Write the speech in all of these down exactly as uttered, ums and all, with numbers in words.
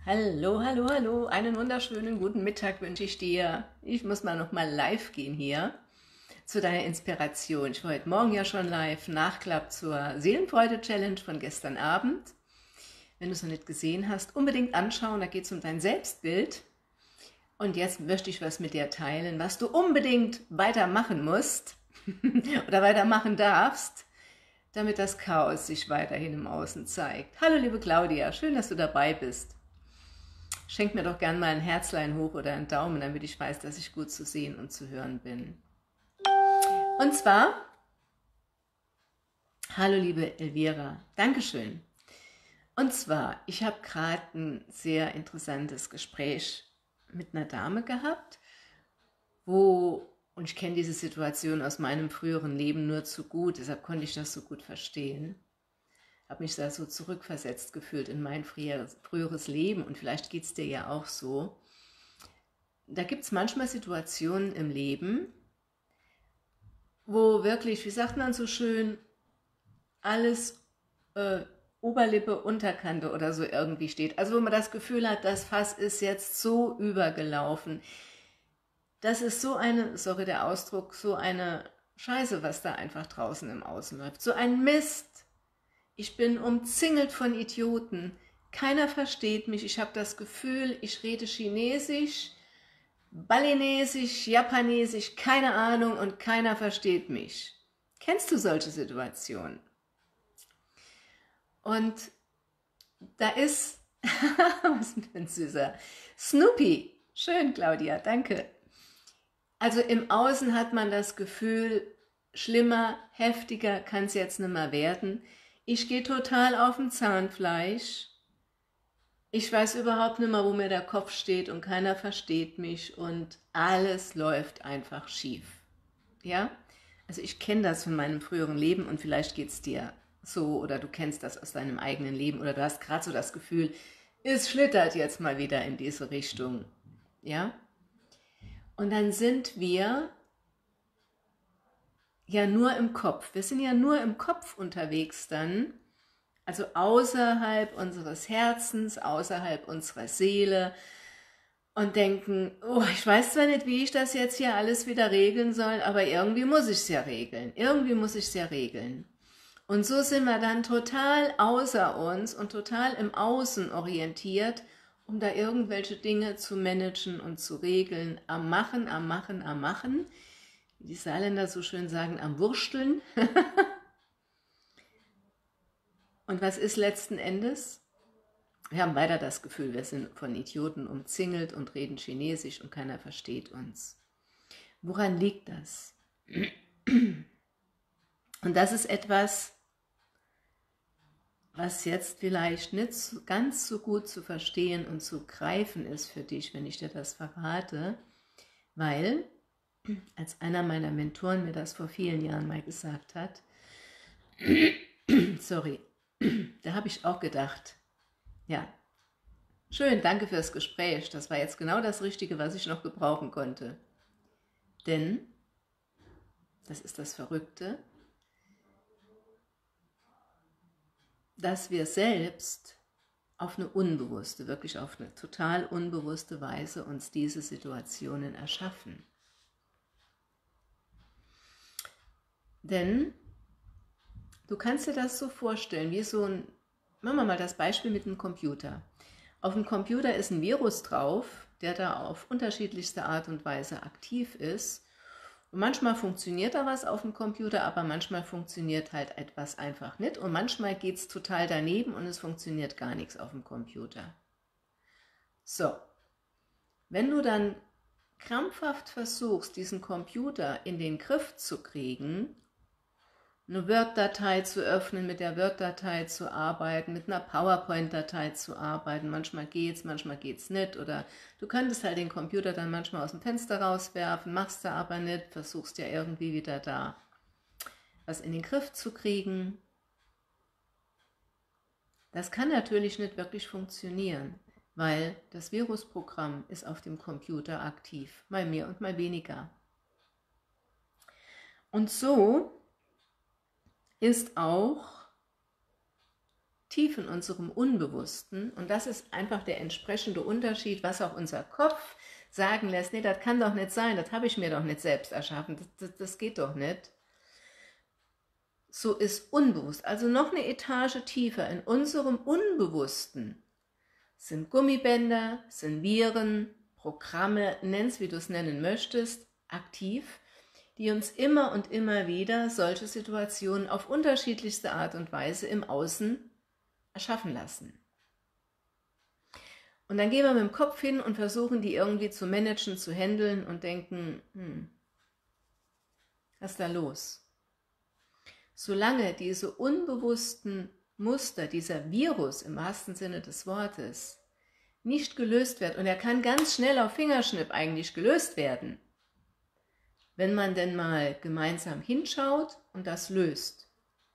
Hallo, hallo, hallo, einen wunderschönen guten Mittag wünsche ich dir. Ich muss mal noch mal live gehen hier zu deiner Inspiration. Ich war heute Morgen ja schon live, Nachklapp zur Seelenfreude-Challenge von gestern Abend. Wenn du es noch nicht gesehen hast, unbedingt anschauen, da geht es um dein Selbstbild. Und jetzt möchte ich was mit dir teilen, was du unbedingt weitermachen musst oder weitermachen darfst, damit das Chaos sich weiterhin im Außen zeigt. Hallo liebe Claudia, schön, dass du dabei bist. Schenk mir doch gern mal ein Herzlein hoch oder einen Daumen, damit ich weiß, dass ich gut zu sehen und zu hören bin. Und zwar, hallo liebe Elvira, Dankeschön. Und zwar, ich habe gerade ein sehr interessantes Gespräch mit einer Dame gehabt, wo, und ich kenne diese Situation aus meinem früheren Leben nur zu gut, deshalb konnte ich das so gut verstehen, habe mich da so zurückversetzt gefühlt in mein früheres, früheres Leben und vielleicht geht es dir ja auch so. Da gibt es manchmal Situationen im Leben, wo wirklich, wie sagt man so schön, alles äh, Oberlippe, Unterkante oder so irgendwie steht. Also wo man das Gefühl hat, das Fass ist jetzt so übergelaufen. Das ist so eine, sorry der Ausdruck, so eine Scheiße, was da einfach draußen im Außen läuft. So ein Mist. Ich bin umzingelt von Idioten. Keiner versteht mich. Ich habe das Gefühl, ich rede Chinesisch, Balinesisch, Japanesisch, keine Ahnung und keiner versteht mich. Kennst du solche Situationen? Und da ist, was ist denn süßer? Snoopy. Schön, Claudia, danke. Also im Außen hat man das Gefühl, schlimmer, heftiger kann es jetzt nicht mehr werden. Ich gehe total auf dem Zahnfleisch. Ich weiß überhaupt nicht mehr, wo mir der Kopf steht und keiner versteht mich und alles läuft einfach schief. Ja? Also ich kenne das von meinem früheren Leben und vielleicht geht es dir so oder du kennst das aus deinem eigenen Leben oder du hast gerade so das Gefühl, es schlittert jetzt mal wieder in diese Richtung. Ja? Und dann sind wir ja nur im Kopf. Wir sind ja nur im Kopf unterwegs dann, also außerhalb unseres Herzens, außerhalb unserer Seele und denken, oh, ich weiß zwar nicht, wie ich das jetzt hier alles wieder regeln soll, aber irgendwie muss ich es ja regeln. Irgendwie muss ich es ja regeln. Und so sind wir dann total außer uns und total im Außen orientiert, um da irgendwelche Dinge zu managen und zu regeln, am Machen, am Machen, am Machen. Wie die Saarländer so schön sagen, am Wursteln. Und was ist letzten Endes? Wir haben weiter das Gefühl, wir sind von Idioten umzingelt und reden Chinesisch und keiner versteht uns. Woran liegt das? Und das ist etwas, was jetzt vielleicht nicht ganz so gut zu verstehen und zu greifen ist für dich, wenn ich dir das verrate, weil, als einer meiner Mentoren mir das vor vielen Jahren mal gesagt hat, sorry, da habe ich auch gedacht, ja, schön, danke fürs Gespräch, das war jetzt genau das Richtige, was ich noch gebrauchen konnte. Denn, das ist das Verrückte, dass wir selbst auf eine unbewusste, wirklich auf eine total unbewusste Weise uns diese Situationen erschaffen. Denn du kannst dir das so vorstellen, wie so ein, machen wir mal das Beispiel mit einem Computer. Auf dem Computer ist ein Virus drauf, der da auf unterschiedlichste Art und Weise aktiv ist. Und manchmal funktioniert da was auf dem Computer, aber manchmal funktioniert halt etwas einfach nicht. Und manchmal geht es total daneben und es funktioniert gar nichts auf dem Computer. So, wenn du dann krampfhaft versuchst, diesen Computer in den Griff zu kriegen, eine Word-Datei zu öffnen, mit der Word-Datei zu arbeiten, mit einer PowerPoint-Datei zu arbeiten. Manchmal geht's, manchmal geht's nicht. Oder du könntest halt den Computer dann manchmal aus dem Fenster rauswerfen, machst du aber nicht, versuchst ja irgendwie wieder da was in den Griff zu kriegen. Das kann natürlich nicht wirklich funktionieren, weil das Virusprogramm ist auf dem Computer aktiv, mal mehr und mal weniger. Und so ist auch tief in unserem Unbewussten, und das ist einfach der entsprechende Unterschied, was auch unser Kopf sagen lässt, nee, das kann doch nicht sein, das habe ich mir doch nicht selbst erschaffen, das, das, das geht doch nicht. So ist unbewusst, also noch eine Etage tiefer in unserem Unbewussten, sind Gummibänder, sind Viren, Programme, nenn's wie du es nennen möchtest, aktiv, die uns immer und immer wieder solche Situationen auf unterschiedlichste Art und Weise im Außen erschaffen lassen. Und dann gehen wir mit dem Kopf hin und versuchen, die irgendwie zu managen, zu handeln und denken, hm, was ist da los? Solange diese unbewussten Muster, dieser Virus im wahrsten Sinne des Wortes, nicht gelöst wird, und er kann ganz schnell auf Fingerschnipp eigentlich gelöst werden, wenn man denn mal gemeinsam hinschaut und das löst.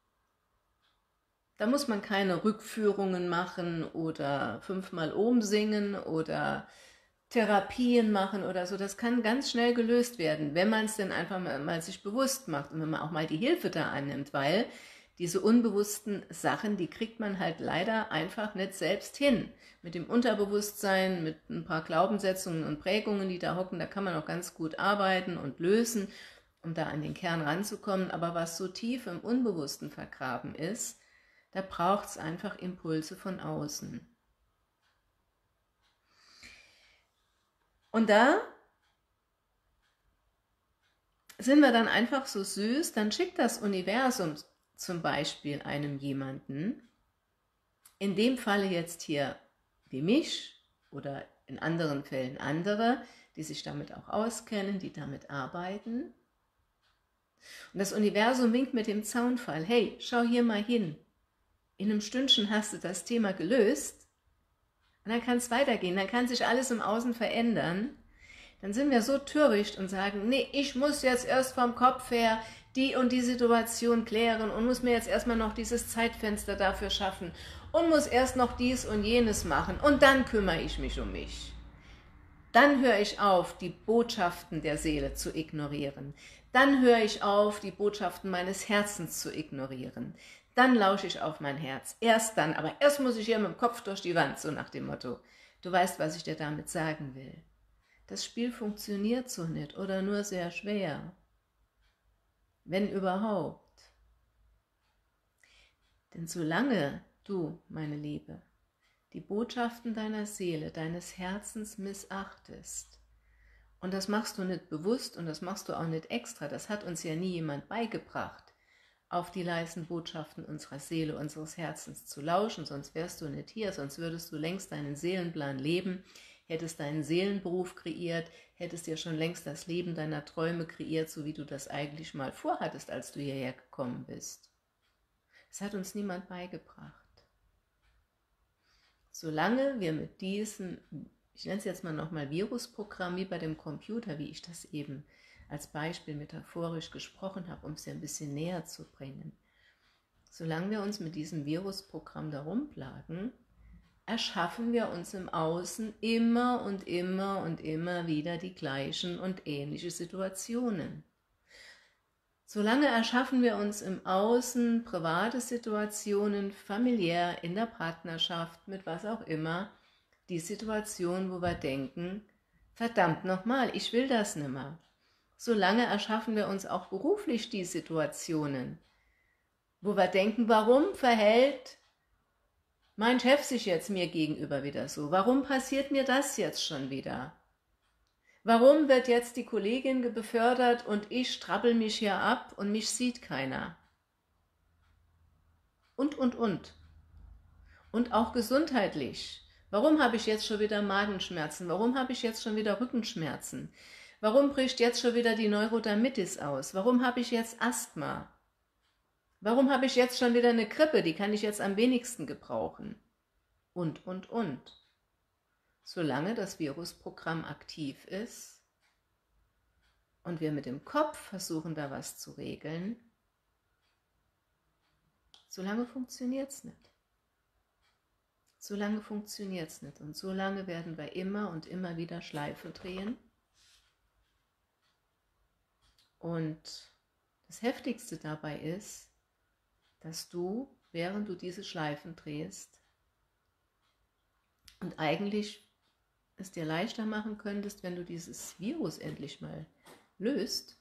Da muss man keine Rückführungen machen oder fünfmal Om singen oder Therapien machen oder so. Das kann ganz schnell gelöst werden, wenn man es denn einfach mal, mal sich bewusst macht und wenn man auch mal die Hilfe da annimmt, weil diese unbewussten Sachen, die kriegt man halt leider einfach nicht selbst hin. Mit dem Unterbewusstsein, mit ein paar Glaubenssetzungen und Prägungen, die da hocken, da kann man auch ganz gut arbeiten und lösen, um da an den Kern ranzukommen. Aber was so tief im Unbewussten vergraben ist, da braucht es einfach Impulse von außen. Und da sind wir dann einfach so süß, dann schickt das Universum zum Beispiel einem jemanden, in dem Falle jetzt hier wie mich oder in anderen Fällen andere, die sich damit auch auskennen, die damit arbeiten. Und das Universum winkt mit dem Zaunfall, hey, schau hier mal hin. In einem Stündchen hast du das Thema gelöst und dann kann es weitergehen, dann kann sich alles im Außen verändern. Dann sind wir so töricht und sagen, nee, ich muss jetzt erst vom Kopf her die und die Situation klären und muss mir jetzt erstmal noch dieses Zeitfenster dafür schaffen und muss erst noch dies und jenes machen und dann kümmere ich mich um mich. Dann höre ich auf, die Botschaften der Seele zu ignorieren. Dann höre ich auf, die Botschaften meines Herzens zu ignorieren. Dann lausche ich auf mein Herz. Erst dann, aber erst muss ich hier mit dem Kopf durch die Wand, so nach dem Motto. Du weißt, was ich dir damit sagen will. Das Spiel funktioniert so nicht oder nur sehr schwer. Wenn überhaupt. Denn solange du, meine Liebe, die Botschaften deiner Seele, deines Herzens missachtest, und das machst du nicht bewusst und das machst du auch nicht extra, das hat uns ja nie jemand beigebracht, auf die leisen Botschaften unserer Seele, unseres Herzens zu lauschen, sonst wärst du nicht hier, sonst würdest du längst deinen Seelenplan leben, hättest deinen Seelenberuf kreiert, hättest dir schon längst das Leben deiner Träume kreiert, so wie du das eigentlich mal vorhattest, als du hierher gekommen bist. Das hat uns niemand beigebracht. Solange wir mit diesem, ich nenne es jetzt mal nochmal Virusprogramm, wie bei dem Computer, wie ich das eben als Beispiel metaphorisch gesprochen habe, um es dir ein bisschen näher zu bringen. Solange wir uns mit diesem Virusprogramm da rumplagen, erschaffen wir uns im Außen immer und immer und immer wieder die gleichen und ähnliche Situationen. Solange erschaffen wir uns im Außen private Situationen, familiär, in der Partnerschaft, mit was auch immer, die Situation, wo wir denken, verdammt nochmal, ich will das nimmer. Solange erschaffen wir uns auch beruflich die Situationen, wo wir denken, warum verhält mein Chef sich jetzt mir gegenüber wieder so? Warum passiert mir das jetzt schon wieder? Warum wird jetzt die Kollegin befördert und ich strabbel mich hier ab und mich sieht keiner? Und, und, und. Und auch gesundheitlich. Warum habe ich jetzt schon wieder Magenschmerzen? Warum habe ich jetzt schon wieder Rückenschmerzen? Warum bricht jetzt schon wieder die Neurodermitis aus? Warum habe ich jetzt Asthma? Warum habe ich jetzt schon wieder eine Grippe? Die kann ich jetzt am wenigsten gebrauchen. Und, und, und. Solange das Virusprogramm aktiv ist und wir mit dem Kopf versuchen, da was zu regeln, solange funktioniert es nicht. Solange funktioniert es nicht. Und solange werden wir immer und immer wieder Schleife drehen. Und das Heftigste dabei ist, dass du während du diese Schleifen drehst und eigentlich es dir leichter machen könntest, wenn du dieses Virus endlich mal löst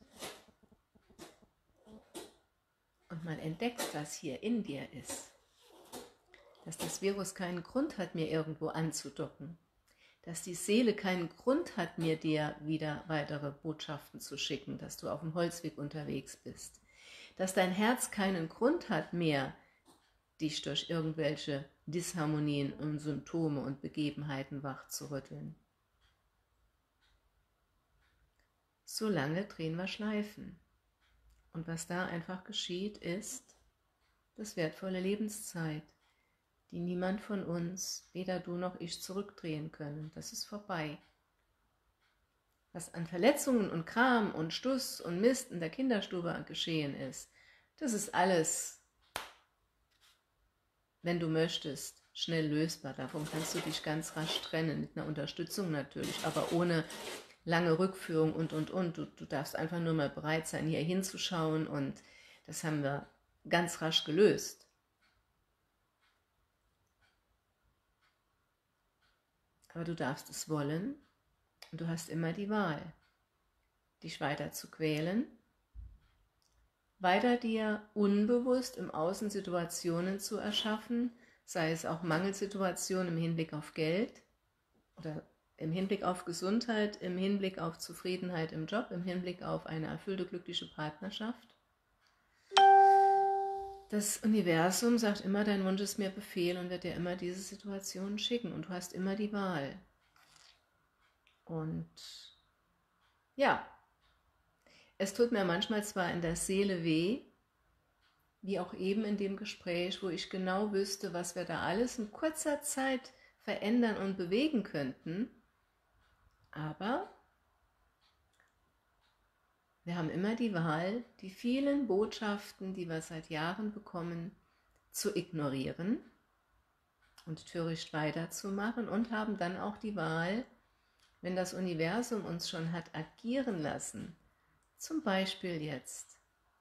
und mal entdeckst, was hier in dir ist. Dass das Virus keinen Grund hat, mir irgendwo anzudocken. Dass die Seele keinen Grund hat, mir dir wieder weitere Botschaften zu schicken, dass du auf dem Holzweg unterwegs bist. Dass dein Herz keinen Grund hat mehr, dich durch irgendwelche Disharmonien und Symptome und Begebenheiten wachzurütteln. Solange drehen wir Schleifen. Und was da einfach geschieht, ist das wertvolle Lebenszeit, die niemand von uns, weder du noch ich, zurückdrehen können. Das ist vorbei. Was an Verletzungen und Kram und Stuss und Mist in der Kinderstube geschehen ist, das ist alles, wenn du möchtest, schnell lösbar. Davon kannst du dich ganz rasch trennen, mit einer Unterstützung natürlich, aber ohne lange Rückführung und, und, und. Du, du darfst einfach nur mal bereit sein, hier hinzuschauen, und das haben wir ganz rasch gelöst. Aber du darfst es wollen und du hast immer die Wahl, dich weiter zu quälen, weiter dir unbewusst im Außen Situationen zu erschaffen, sei es auch Mangelsituationen im Hinblick auf Geld oder im Hinblick auf Gesundheit, im Hinblick auf Zufriedenheit im Job, im Hinblick auf eine erfüllte, glückliche Partnerschaft. Das Universum sagt immer, dein Wunsch ist mir Befehl, und wird dir immer diese Situationen schicken, und du hast immer die Wahl. Und ja, es tut mir manchmal zwar in der Seele weh, wie auch eben in dem Gespräch, wo ich genau wüsste, was wir da alles in kurzer Zeit verändern und bewegen könnten, aber wir haben immer die Wahl, die vielen Botschaften, die wir seit Jahren bekommen, zu ignorieren und töricht weiterzumachen, und haben dann auch die Wahl, wenn das Universum uns schon hat agieren lassen, zum Beispiel jetzt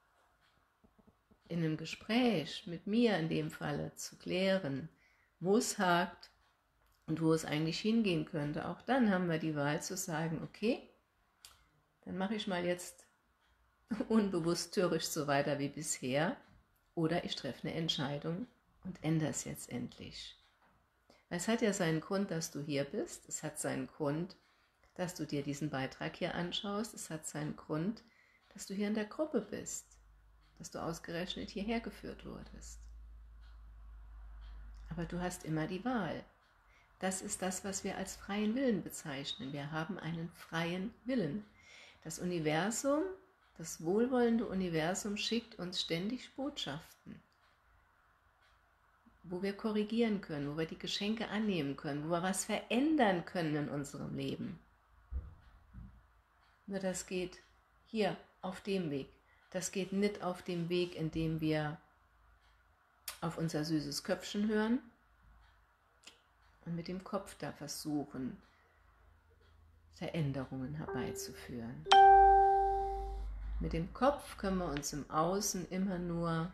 in einem Gespräch mit mir in dem Falle zu klären, wo es hakt und wo es eigentlich hingehen könnte. Auch dann haben wir die Wahl zu sagen, okay, dann mache ich mal jetzt unbewusst töricht so weiter wie bisher, oder ich treffe eine Entscheidung und ändere es jetzt endlich. Weil es hat ja seinen Grund, dass du hier bist, es hat seinen Grund, dass du dir diesen Beitrag hier anschaust, es hat seinen Grund, dass du hier in der Gruppe bist, dass du ausgerechnet hierher geführt wurdest. Aber du hast immer die Wahl. Das ist das, was wir als freien Willen bezeichnen. Wir haben einen freien Willen. Das Universum, das wohlwollende Universum schickt uns ständig Botschaften, wo wir korrigieren können, wo wir die Geschenke annehmen können, wo wir was verändern können in unserem Leben. Nur das geht hier auf dem Weg. Das geht nicht auf dem Weg, in dem wir auf unser süßes Köpfchen hören und mit dem Kopf da versuchen, Veränderungen herbeizuführen. Mit dem Kopf können wir uns im Außen immer nur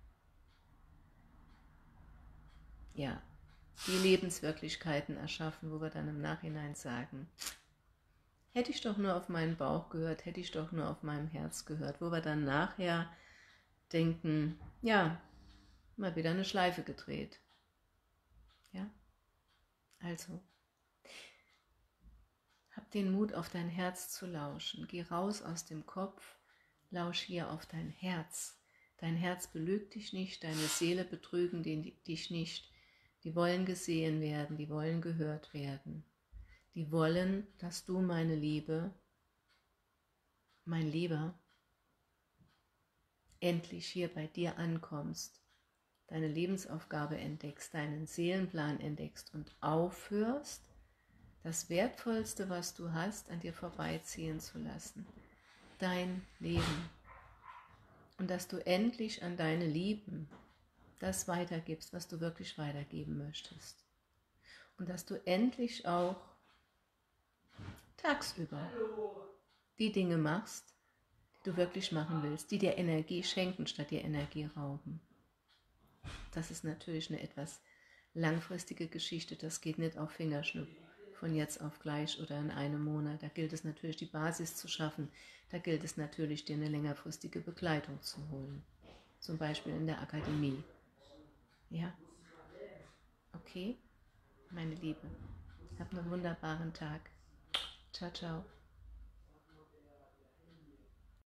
ja, die Lebenswirklichkeiten erschaffen, wo wir dann im Nachhinein sagen, hätte ich doch nur auf meinen Bauch gehört, hätte ich doch nur auf meinem Herz gehört, wo wir dann nachher denken, ja, mal wieder eine Schleife gedreht. Ja, also, hab den Mut, auf dein Herz zu lauschen. Geh raus aus dem Kopf, lausch hier auf dein Herz. Dein Herz belügt dich nicht, deine Seele betrügen dich nicht. Die wollen gesehen werden, die wollen gehört werden. Die wollen, dass du, meine Liebe, mein Lieber, endlich hier bei dir ankommst, deine Lebensaufgabe entdeckst, deinen Seelenplan entdeckst und aufhörst, das Wertvollste, was du hast, an dir vorbeiziehen zu lassen. Dein Leben. Und dass du endlich an deine Lieben das weitergibst, was du wirklich weitergeben möchtest. Und dass du endlich auch tagsüber die Dinge machst, die du wirklich machen willst, die dir Energie schenken, statt dir Energie rauben. das ist natürlich eine etwas langfristige Geschichte, das geht nicht auf Fingerschnipp von jetzt auf gleich oder in einem Monat. Da gilt es natürlich, die Basis zu schaffen. Da gilt es natürlich, dir eine längerfristige Begleitung zu holen. Zum Beispiel in der Akademie. Ja, okay, meine Liebe. Hab einen wunderbaren Tag. Ciao, ciao.